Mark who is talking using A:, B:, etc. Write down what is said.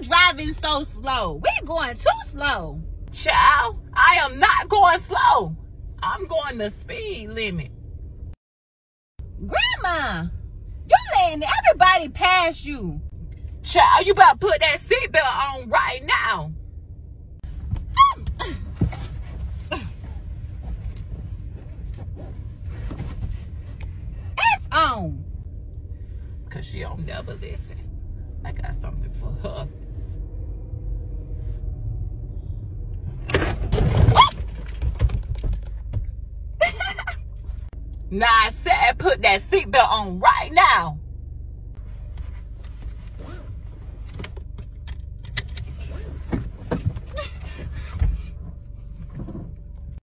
A: driving so slow? We going too slow.
B: Child, I am not going slow. I'm going the speed limit.
A: Grandma, you letting everybody pass you.
B: Child, you better put that seatbelt on right now.
A: It's on.
B: Cause she don't never listen. I got something for her. Nah, I said put that seatbelt on right now.